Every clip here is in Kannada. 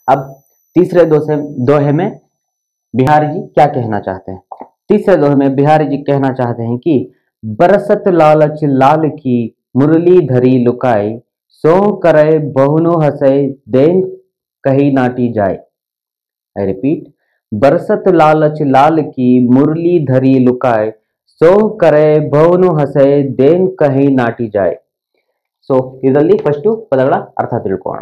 अब तीसरे दोहे में बिहारी जी क्या कहना चाहते हैं? तीसरे दोहे में बिहारी जी कहना चाहते हैं कि बरसत लालच लाल की मुरली धरी लुकाई, सो करे बहुनो हंसे देन कही नाटी जाए। आई रिपीट, बरसत लालच लाल की मुरली धरी लुकाए, सो करे बहुनो हंसे देन कही नाटी जाए। ಸೊ ಇದರಲ್ಲಿ ಫಸ್ಟ್ ಪದಗಳ ಅರ್ಥ ತಿಳ್ಕೊಳ್ಳೋಣ.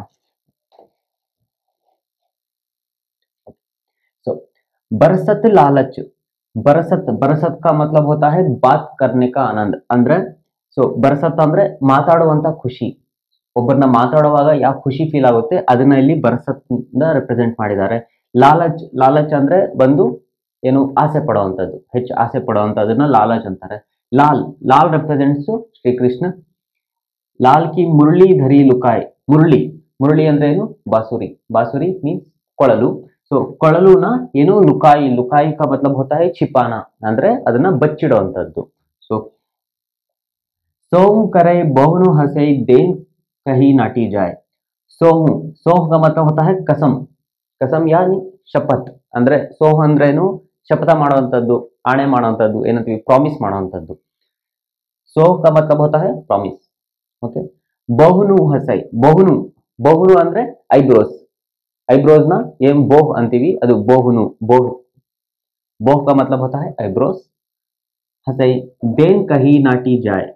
सो बरसत लालच, बरसत का मतलब होता है बात करने का आनंद. ಅಂದ್ರೆ ಸೊ ಬರಸತ್ ಅಂದ್ರೆ ಮಾತಾಡುವಂತ ಖುಷಿ. ಒಬ್ಬರನ್ನ ಮಾತಾಡುವಾಗ ಯಾವ ಖುಷಿ ಫೀಲ್ ಆಗುತ್ತೆ ಅದನ್ನ ಇಲ್ಲಿ ಬರಸತ್ ಇಂದ ರೆಪ್ರೆಸೆಂಟ್ ಮಾಡಿದ್ದಾರೆ. ಲಾಲಚ್ ಅಂದ್ರೆ ಬಂದು ಏನು ಆಸೆ ಪಡುವಂತದ್ದು, ಹೆಚ್ಚು ಆಸೆ ಪಡುವಂತದನ್ನ ಲಾಲಚ್ ಅಂತಾರೆ. ಲಾಲ್ ರೆಪ್ರೆಸೆಂಟ್ಸ್ ಶ್ರೀಕೃಷ್ಣ. लाल की मुरली धरी लुकाए, मुरली ಅಂದ್ರೆ ಏನು? बांसुरी मीन्स ಕೊಳಲು. ಸೊ ಕೊಳಲುನ ಏನು ಲುಕಾಯಿ का मतलब होता है छिपाना, ಅಂದ್ರೆ ಅದನ್ನ ಬಚ್ಚಿಡುವಂತದ್ದು. ಸೊ सोहू करे बहुनु हंसे देन कहीं नाटी जाए. सोह का मतलब होता है कसम यानी ಶಪಥ್. ಅಂದ್ರೆ ಸೋಹ ಅಂದ್ರೆ ಏನು? ಶಪಥ ಮಾಡುವಂತದ್ದು, ಆಣೆ ಮಾಡುವಂತದ್ದು, ಏನಂತೀವಿ ಪ್ರಾಮಿಸ್ ಮಾಡುವಂತದ್ದು. सोह का मतलब होता है ಪ್ರಾಮಿಸ್. ओके, बहुनु हसೈ, बहुनु ಅಂದ್ರೆ ಐಬ್ರೋಸ್ ना ಏನ್ ಬೋಹ್ ಅಂತೀವಿ ಅದು ಬಹುನು. बोह का मतलब होता है आईब्रोस. हसै देन कहीं नाटी जाए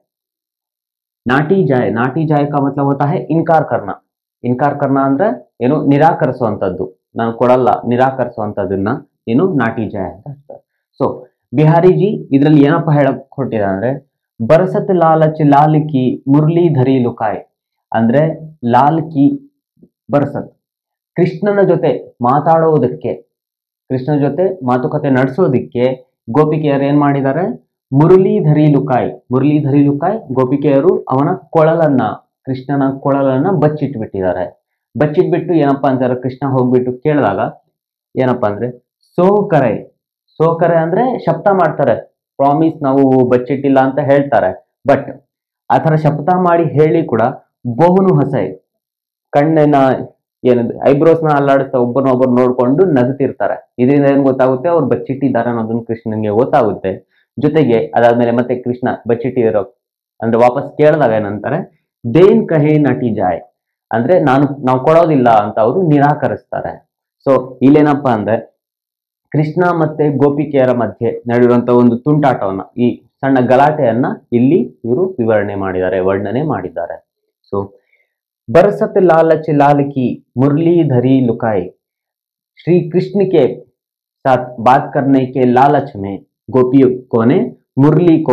का मतलब होता है इनकार करना ಅಂದ್ರೆ ಏನು? ನಿರಾಕರಿಸುವಂತದ್ದು, ನಾನು ಕೊಡಲ್ಲ ನಿರಾಕರಿಸುವಂತದನ್ನ ಏನು ನಾಟಿ ಜಾಯ್ ಅಂತ ಹೇಳ್ತಾರೆ. ಸೊ ಬಿಹಾರಿ ಜಿ ಇದರಲ್ಲಿ ಏನಪ್ಪ ಹೇಳಕ್ ಹೊರಟಿದ್ದಾರೆ ಅಂದ್ರೆ ಬರಸತ್ ಲಾಲಚ್ ಲಾಲ್ ಕಿ ಮುರಳಿ ಧರಿ ಲುಕಾಯ್ ಅಂದ್ರೆ ಲಾಲ್ ಕಿ ಬರಸತ್, ಕೃಷ್ಣನ ಜೊತೆ ಮಾತಾಡೋದಕ್ಕೆ, ಕೃಷ್ಣನ ಜೊತೆ ಮಾತುಕತೆ ನಡೆಸೋದಕ್ಕೆ ಗೋಪಿಕೆಯರು ಏನ್ ಮಾಡಿದ್ದಾರೆ? ಮುರಳಿ ಧರಿ ಲುಕಾಯ್ ಗೋಪಿಕೆಯರು ಅವನ ಕೊಳಲನ್ನ, ಕೃಷ್ಣನ ಕೊಳಲನ್ನ ಬಚ್ಚಿಟ್ಬಿಟ್ಟಿದ್ದಾರೆ. ಬಚ್ಚಿಟ್ಬಿಟ್ಟು ಏನಪ್ಪಾ ಅಂತಾರೆ, ಕೃಷ್ಣ ಹೋಗ್ಬಿಟ್ಟು ಕೇಳಿದಾಗ ಏನಪ್ಪಾ ಅಂದ್ರೆ ಸೋಕರೆ ಅಂದ್ರೆ ಶಬ್ದ ಮಾಡ್ತಾರೆ, ಪ್ರಾಮಿಸ್ ನಾವು ಬಚ್ಚಿಟ್ಟಿಲ್ಲ ಅಂತ ಹೇಳ್ತಾರೆ. ಬಟ್ ಆತರ ಶಬ್ದ ಮಾಡಿ ಹೇಳಿ ಕೂಡ ಬಹುನು ಹಸೈ, ಕಣ್ಣಿನ ಏನದು ಐಬ್ರೋಸ್ ನ ಅಲ್ಲಾಡಿಸ್ತಾ ಒಬ್ಬರನ್ನೊಬ್ಬರು ನೋಡ್ಕೊಂಡು ನಗುತ್ತಿರ್ತಾರೆ. ಇದರಿಂದ ಏನ್ ಗೊತ್ತಾಗುತ್ತೆ? ಅವ್ರು ಬಚ್ಚಿಟ್ಟಿದ್ದಾರೆ ಅನ್ನೋದನ್ನ ಕೃಷ್ಣನ್ಗೆ ಗೊತ್ತಾಗುತ್ತೆ. ಜೊತೆಗೆ ಅದಾದ್ಮೇಲೆ ಮತ್ತೆ ಕೃಷ್ಣ ಬಚ್ಚಿಟ್ಟಿರೋ ಅಂದ್ರೆ ವಾಪಸ್ ಕೇಳಿದಾಗ ಏನಂತಾರೆ? ದೇನ್ ಕಹೆ ನಟಿ ಜಾಯ್ ಅಂದ್ರೆ ನಾವು ಕೊಡೋದಿಲ್ಲ ಅಂತ ಅವರು ನಿರಾಕರಿಸ್ತಾರೆ. ಸೊ ಇಲ್ಲೇನಪ್ಪಾ ಅಂದ್ರೆ ಕೃಷ್ಣ ಮತ್ತೆ ಗೋಪಿಕೆಯರ ಮಧ್ಯೆ ನಡೆಯುವಂತ ಒಂದು ತುಂಟಾಟವನ್ನ, ಈ ಸಣ್ಣ ಗಲಾಟೆಯನ್ನ ಇಲ್ಲಿ ಇವರು ವರ್ಣನೆ ಮಾಡಿದ್ದಾರೆ. ಸೊ बरसत लालच लाल की मुरली धरी लुकाए, श्री कृष्ण के साथ बात करने के लालच में गोपियों ने मुरली को,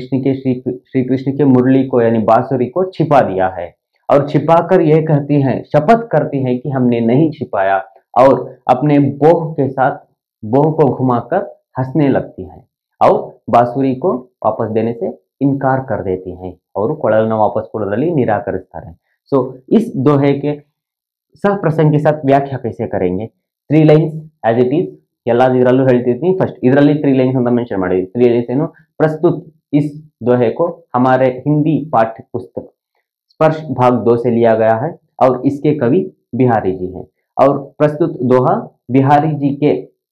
श्री कृष्ण के मुरली को यानी बांसुरी को छिपा दिया है. और छिपाकर यह कहती हैं, शपथ करती हैं कि हमने नहीं छिपाया, और अपने बोह के साथ बोह को घुमाकर हंसने लगती हैं और बांसुरी को वापस देने से इनकार कर देती हैं. और ಕೊಳಲನ್ನ ವಾಪಸ್ ಕೊಡೋದ್ರಲ್ಲಿ ನಿರಾಕರಿಸ್ತಾರೆ. सो इस दोहे के सह प्रसंग के साथ व्याख्या कैसे करेंगे? 3 लाइन्स एज इट इज ಎಲ್ಲದರಲ್ಲೂ ಹೇಳ್ತಿರ್ತೀನಿ. ಫಸ್ಟ್ ಇದರಲ್ಲಿ 3 लाइन्स ಅಂತ ಮೆನ್ಷನ್ ಮಾಡಿದ್ವಿ. 3 लाइन्स ಏನು? प्रस्तुत इस दोहे को हमारे हिंदी पाठ्य पुस्तक स्पर्श भाग 2 से लिया गया है और इसके कवि बिहारी जी हैं. और प्रस्तुत दोहा बिहारी जी के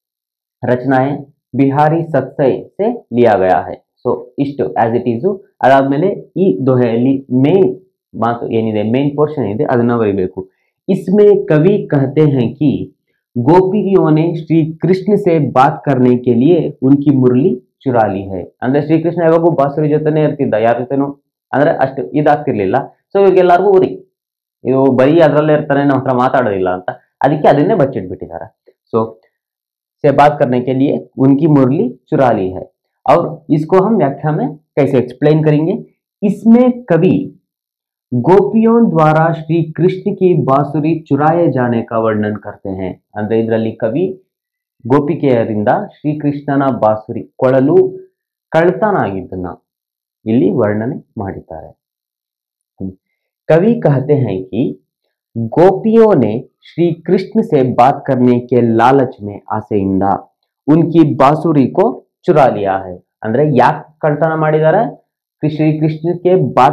रचनाएं बिहारी सत्सय से लिया गया है. सो इಷ್ಟು ಆಸ್ ಇಟ್ ಈಸ್. ಅದಾದ್ಮೇಲೆ ಈ ದೋಹೆಯಲ್ಲಿ ಮೇನ್ ಮಾತು ಏನಿದೆ, ಮೇನ್ ಪೋರ್ಷನ್ ಇದೆ, ಅದನ್ನ ಬರೀಬೇಕು. इसमें कवि कहते हैं कि गोपियों ने श्री कृष्ण से बात करने के लिए उनकी मुरली चुरा ली है. ಅಂದ್ರೆ ಶ್ರೀಕೃಷ್ಣ ಯಾವಾಗೂ ಬಾಸುರಿ ಜೊತೆನೆ ಇರ್ತಿದ್ದ, ಯಾರ ಜೊತೆನೂ ಅಂದ್ರೆ ಅಷ್ಟು ಇದಾಗ್ತಿರ್ಲಿಲ್ಲ. ಸೊ ಇವಾಗೆಲ್ಲರಿಗೂ ಉರಿ ಇದು ಬರೀ ಅದರಲ್ಲೇ ಇರ್ತಾನೆ, ನಮ್ಮ ಹತ್ರ ಮಾತಾಡೋದಿಲ್ಲ ಅಂತ, ಅದಕ್ಕೆ ಅದನ್ನೇ ಬಚ್ಚಿಟ್ಬಿಟ್ಟಿದ್ದಾರೆ. ಸೊ से बात करने के लिए उनकी मुरली चुरा ली है. और इसको हम व्याख्या में कैसे एक्सप्लेन करेंगे? इसमें कवि गोपियों द्वारा श्री कृष्ण की बांसुरी चुराए जाने का वर्णन करते हैं. ಅಂದ್ರೆ ಇದರಲ್ಲಿ ಕವಿ ಗೋಪಿಕೆಯರಿಂದ ಶ್ರೀಕೃಷ್ಣನ ಬಾಸುರಿ ಕೊಳಲು ಕಳ್ತನ ಆಗಿದ್ದನ್ನ ಇಲ್ಲಿ ವರ್ಣನೆ ಮಾಡಿದ್ದಾರೆ. कवि कहते हैं कि गोपियों ने श्री कृष्ण से बात करने के लालच में आसेइंदा उनकी बांसुरी को चुरा लिया है. ಅಂದ್ರೆ ಯಾಕೆ ಕಳ್ತನ ಮಾಡಿದ್ದಾರೆ? श्री कृष्ण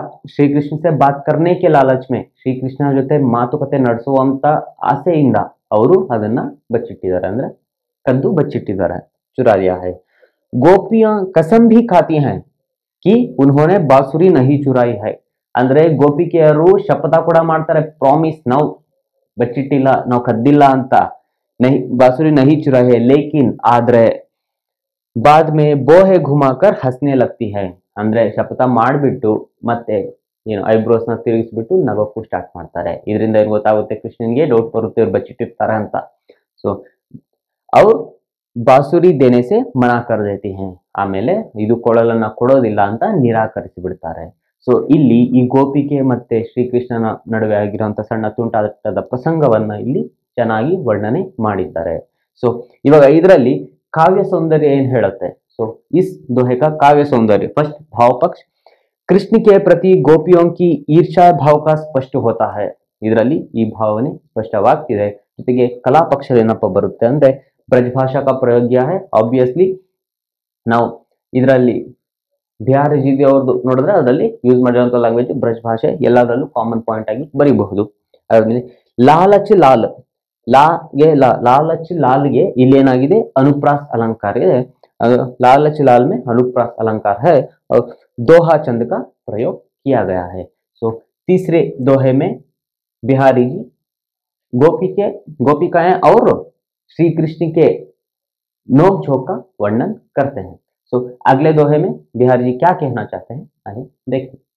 से बात करने के लालच में, ಶ್ರೀಕೃಷ್ಣ ಜೊತೆ ಮಾತುಕತೆ ನಡೆಸುವಂತ ಆಸೆಯಿಂದ ಅವರು ಅದನ್ನ ಬಚ್ಚಿಟ್ಟಿದ್ದಾರೆ ಅಂದ್ರೆ ಕದ್ದು ಬಚ್ಚಿಟ್ಟಿದ್ದಾರೆ, चुरा लिया है। गोपियां कसम भी खाती हैं कि उन्होंने बांसुरी नहीं चुराई है, ಅಂದ್ರೆ ಗೋಪಿಕೆಯರು ಶಪಥ ಕೂಡ ಮಾಡ್ತಾರೆ, ಪ್ರಾಮಿಸ್ ನಾವು ಬಚ್ಚಿಟ್ಟಿಲ್ಲ, ನಾವು ಕದ್ದಿಲ್ಲ ಅಂತ, ನಹಿ ಬಾಸುರಿ ನಹಿ ಚುರಾಯಿ ಹೈ ಲೇಕಿನ್ ಆದ್ರೆ बाद में बोहे घुमाकर हंसने लगती है, ಅಂದ್ರೆ ಶಪಥ ಮಾಡ್ಬಿಟ್ಟು ಮತ್ತೆ ಏನು ಐಬ್ರೋಸ್ ನ ತಿರುಗಿಸ್ಬಿಟ್ಟು ನಗೋಕ್ಕೂ ಸ್ಟಾರ್ಟ್ ಮಾಡ್ತಾರೆ। ಇದರಿಂದ ಏನು ಗೊತ್ತಾಗುತ್ತೆ, ಕೃಷ್ಣನ್ಗೆ ಡೌಟ್ ಬರುತ್ತೆ ಇವ್ರು ಬಚ್ಚಿಟ್ಟಿರ್ತಾರೆ ಅಂತ। ಸೊ ಅವ್ರು ಬಾಸುರಿ ದೇನೆ ಸೆ ಮನಾ ಕರ್ ದೇತಿ ಹೈ, ಆಮೇಲೆ ಇದು ಕೊಳಲನ್ನ ಕೊಡೋದಿಲ್ಲ ಅಂತ ನಿರಾಕರಿಸಿ ಬಿಡ್ತಾರೆ। ಸೊ ಇಲ್ಲಿ ಈ ಗೋಪಿಕೆ ಮತ್ತೆ ಶ್ರೀಕೃಷ್ಣನ ನಡುವೆ ಆಗಿರುವಂತ ಸಣ್ಣ ತುಂಟಾಟದ ಪ್ರಸಂಗವನ್ನ ಇಲ್ಲಿ ಚೆನ್ನಾಗಿ ವರ್ಣನೆ ಮಾಡಿದ್ದಾರೆ। ಸೊ ಇವಾಗ ಇದರಲ್ಲಿ काव्य सौंदर्य ಏನ್ ಹೇಳುತ್ತೆ, सो इस दोहे का काव्य सौंदर्य फर्स्ट भाव पक्ष कृष्ण के प्रति गोपियों की ईर्षा भाव का स्पष्ट होता है, ಇದರಲ್ಲಿ ಈ ಭಾವನೆ ಸ್ಪಷ್ಟವಾಗ್ತಿದೆ। ಜೊತೆಗೆ ಕಲಾ ಪಕ್ಷ ಏನಪ್ಪ ಬರುತ್ತೆ ಅಂದ್ರೆ ಬ್ರಜಭಾಷಾ का प्रयोग किया है, ऑब्वियसली ನಾವು ಇದರಲ್ಲಿ ಬಿಹಾರಿ ಜಿದಿ ಅವ್ರದ್ದು ನೋಡಿದ್ರೆ ಅದರಲ್ಲಿ ಯೂಸ್ ಮಾಡಿರುವಂತ ಲ್ಯಾಂಗ್ವೇಜ್ ಬ್ರಜ್ ಭಾಷೆ, ಎಲ್ಲದರಲ್ಲೂ ಕಾಮನ್ ಪಾಯಿಂಟ್ ಆಗಿ ಬರೀಬಹುದು। ಅದಾದ್ಮೇಲೆ ಲಾಲಚ್ ಲಾಲ್, ಲಾಗೆ लालच लाल ಗೆ ಇಲ್ಲಿ ಏನಾಗಿದೆ ಅನುಪ್ರಾಸ್ अलंकार ಇದೆ, लालच लाल में अनुप्रास अलंकार है और दोहा छंद का प्रयोग किया गया है। सो तीसरे दोहे में बिहारी जी गोपिकाएं और श्री कृष्ण के नोक झोंक का वर्णन करते हैं। सो अगले दोहे में बिहारी जी क्या कहना चाहते हैं आइए देखिए।